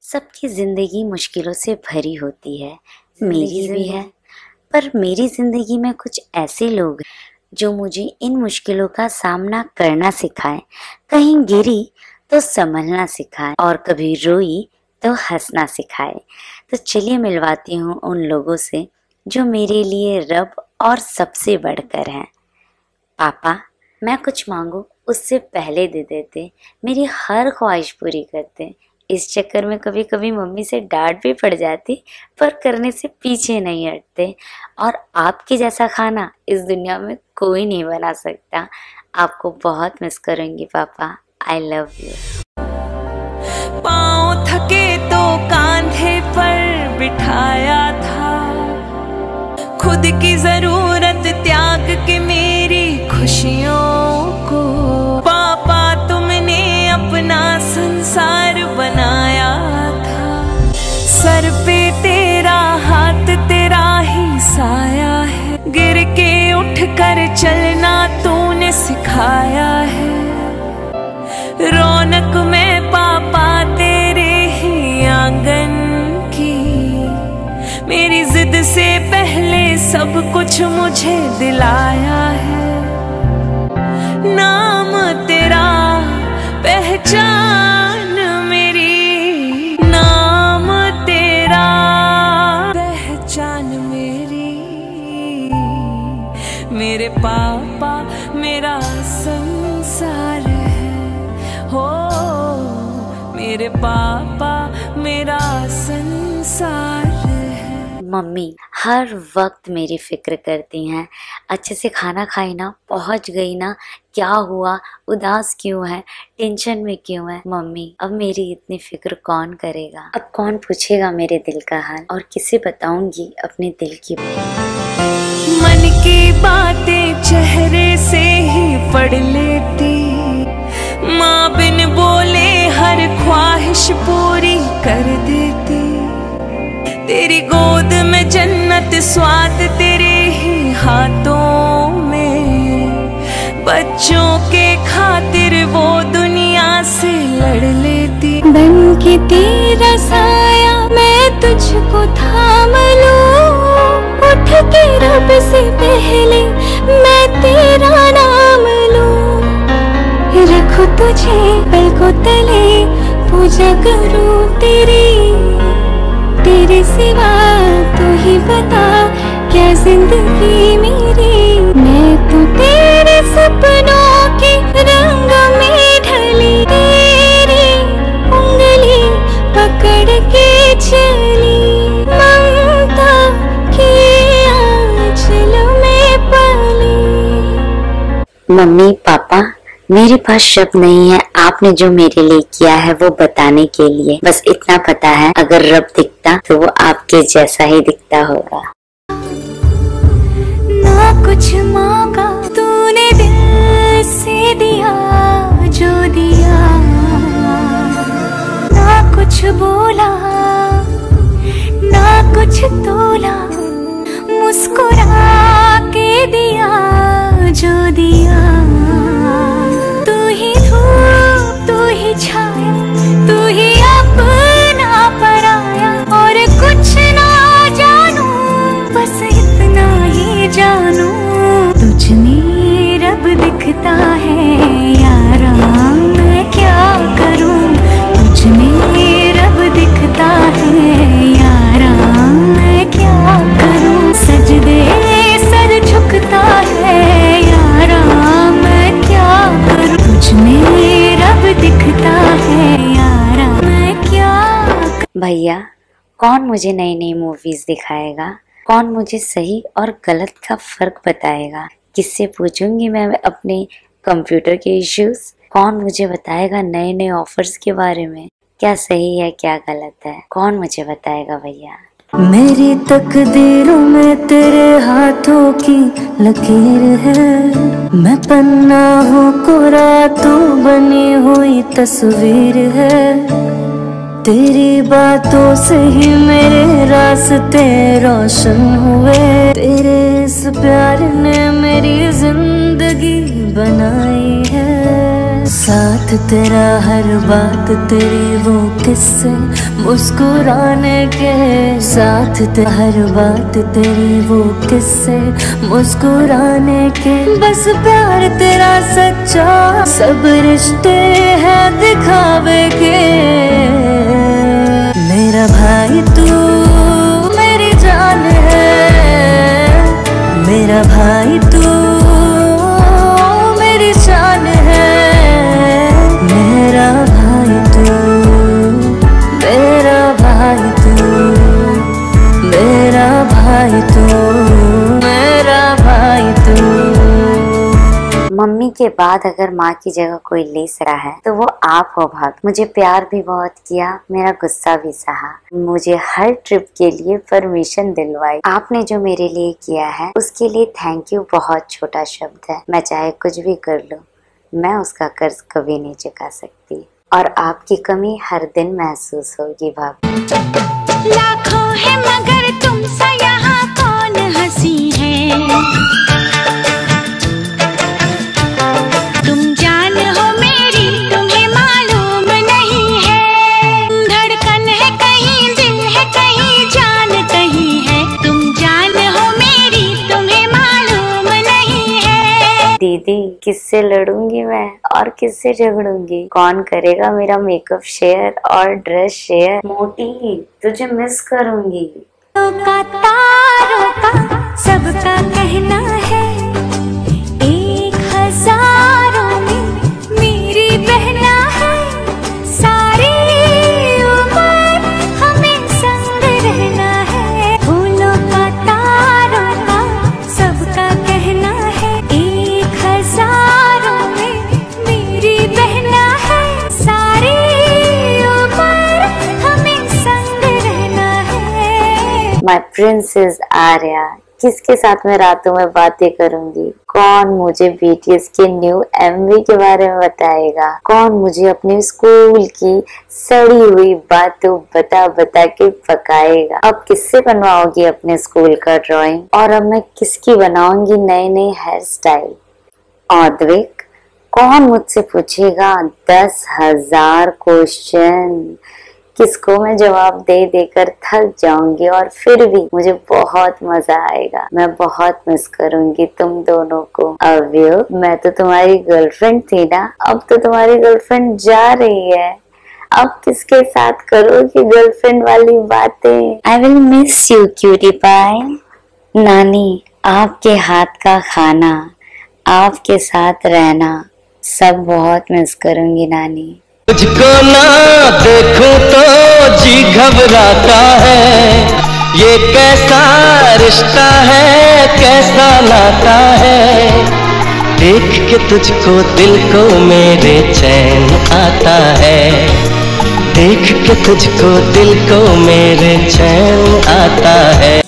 सबकी जिंदगी मुश्किलों से भरी होती है, मेरी भी है। पर मेरी जिंदगी में कुछ ऐसे लोग हैं जो मुझे इन मुश्किलों का सामना करना सिखाए, कहीं गिरी तो संभलना सिखाए और कभी रोई तो हंसना सिखाए। तो चलिए मिलवाती हूँ उन लोगों से जो मेरे लिए रब और सबसे बढ़कर हैं। पापा, मैं कुछ मांगू उससे पहले दे देते, मेरी हर ख्वाहिश पूरी करते। इस चक्कर में कभी कभी मम्मी से डांट भी पड़ जाती, पर करने से पीछे नहीं हटते। और आपके जैसा खाना इस दुनिया में कोई नहीं बना सकता। आपको बहुत मिस करूंगी पापा। I love you. पाँव थके तो कांधे पर बिठाया था, खुद की जरूरत त्याग के मेरी खुशियों को। पापा, तुमने अपना संसार बनाया था, सर पे तेरा हाथ, तेरा ही साया है। गिर के उठ कर चलना तूने सिखाया है। रौनक में पापा तेरे ही आंगन की, मेरी जिद से पहले सब कुछ मुझे दिलाया है। नाम तेरा पहचान मेरी, नाम तेरा पहचान मेरी। मेरे पापा मेरा संसार है, हो मेरे पापा मेरा संसार है। मम्मी हर वक्त मेरी फिक्र करती हैं। अच्छे से खाना खाई ना, पहुंच गई ना, क्या हुआ, उदास क्यों है, टेंशन में क्यों है। मम्मी, अब मेरी इतनी फिक्र कौन करेगा? अब कौन पूछेगा मेरे दिल का हाल, और किसे बताऊंगी अपने दिल की बात? मन की बातें चेहरे से ही पढ़ लेती, माँ बिन बोले हर ख्वाहिश पूरी कर देती। तेरी गोद में जन्नत, स्वाद तेरे ही हाथों में। बच्चों के खातिर वो दुनिया से लड़ लेती। बन के तेरा साया मैं तुझको थाम लूं, उठ के रब से पहले मैं तेरा नाम लूं। रखूं तुझे पलकों तले, पूजा करूं तेरी। तेरे सिवा तू ही बता क्या जिंदगी मेरी। मैं तो तेरे सपनों के रंग में ढली, तेरी उंगली पकड़ के चली। ममता के आंचल में पली। मम्मी पापा, मेरे पास शब्द नहीं है आपने जो मेरे लिए किया है वो बताने के लिए। बस इतना पता है, अगर रब दिखता तो वो आपके जैसा ही दिखता होगा। ना कुछ मांगा तूने, दिल से दिया जो दिया। ना कुछ बोला, ना कुछ तोला, मुस्कुरा के दिया जो दिया। छाया तू ही अपना पराया, और कुछ ना जानू, बस इतना ही जानू। तुझ में रब दिखता है यारा, मैं क्या करूं। तुझ में रब दिखता है यारा, मैं क्या करूं। सजदे सर झुकता है यारा, मैं क्या करूं। तुझ में रब दिखता है यारा, मैं क्या। भैया, कौन मुझे नई नई मूवीज दिखाएगा? कौन मुझे सही और गलत का फर्क बताएगा? किससे पूछूंगी मैं अपने कंप्यूटर के इश्यूज? कौन मुझे बताएगा नए नए ऑफर्स के बारे में? क्या सही है क्या गलत है, कौन मुझे बताएगा भैया? मेरी तकदीरों में तेरे हाथों की लकीर है। मैं पन्ना हूँ कोरा, तू बनी हुई तस्वीर है। तेरी बातों से ही मेरे रास्ते रोशन हुए। तेरे इस प्यार ने मेरी जिंदगी बनाई है। साथ तेरा हर बात तेरी वो किस्से मुस्कुराने के, साथ तेरा हर बात तेरी वो किस्से मुस्कुराने के। बस प्यार तेरा सच्चा, सब रिश्ते हैं दिखावे के। मेरा भाई तू मेरी जान है, मेरा भाई तू मेरी जान है। मेरा भाई तू, मेरा भाई तू, मेरा भाई तू, मेरा भाई तू। मम्मी के बाद अगर माँ की जगह कोई ले सका है तो वो आप हो भाभी। मुझे प्यार भी बहुत किया, मेरा गुस्सा भी सहा, मुझे हर ट्रिप के लिए परमिशन दिलवाई। आपने जो मेरे लिए किया है उसके लिए थैंक यू बहुत छोटा शब्द है। मैं चाहे कुछ भी कर लूं, मैं उसका कर्ज कभी नहीं चुका सकती और आपकी कमी हर दिन महसूस होगी भाभी। लाखों है मगर तुम सा यहाँ कौन हंसी है, तुम जान हो मेरी तुम्हें मालूम नहीं है। धड़कन है कहीं, दिल है कहीं, जान कहीं है। तुम जान हो मेरी तुम्हें मालूम नहीं है। दीदी किससे लड़ूंगी मैं और किससे झगड़ूंगी? कौन करेगा मेरा मेकअप शेयर और ड्रेस शेयर? मोटी तुझे मिस करूंगी। का तारों का सबका कहना है, एक हजारों में मेरी बहना है। सारी उम्र हमें संग रहना है। फूलों का तारों का सबका कहना है, एक हजारों में मेरी बहना है। सारी उम्र हमें संग रहना है। माय प्रिंसेस आर्या, किसके साथ मैं रातों में बातें करूंगी? कौन मुझे बीटीएस के न्यू एमवी के बारे में बताएगा? कौन मुझे अपने स्कूल की सड़ी हुई बातों बता बता के पकाएगा? अब किससे बनवाओगी अपने स्कूल का ड्राइंग? और अब मैं किसकी बनाऊंगी नए नए हेयर स्टाइल? औद्विक, कौन मुझसे पूछेगा 10,000 क्वेश्चन? किसको मैं जवाब दे देकर थक जाऊंगी और फिर भी मुझे बहुत मजा आएगा। मैं बहुत मिस करूंगी तुम दोनों को। अव्यो, मैं तो तुम्हारी गर्लफ्रेंड थी ना, अब तो तुम्हारी गर्लफ्रेंड जा रही है। अब किसके साथ करोगी गर्लफ्रेंड वाली बातें? I will miss you cutie pie. नानी, आपके हाथ का खाना, आपके साथ रहना, सब बहुत मिस करूंगी नानी। तुझको ना देखूं तो जी घबराता है, ये कैसा रिश्ता है, कैसा नाता है। देख के तुझको दिल को मेरे चैन आता है, देख के तुझको दिल को मेरे चैन आता है।